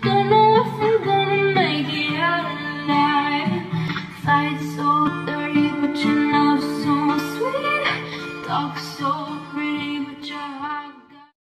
Don't know if I'm gonna make it out alive. Fight so dirty, but your love so sweet. Talk so